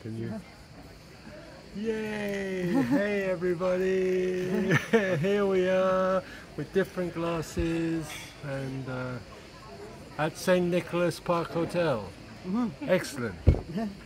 Can you? Yay! Hey everybody! Here we are with different glasses and at St. Nicholas Park Hotel. Excellent.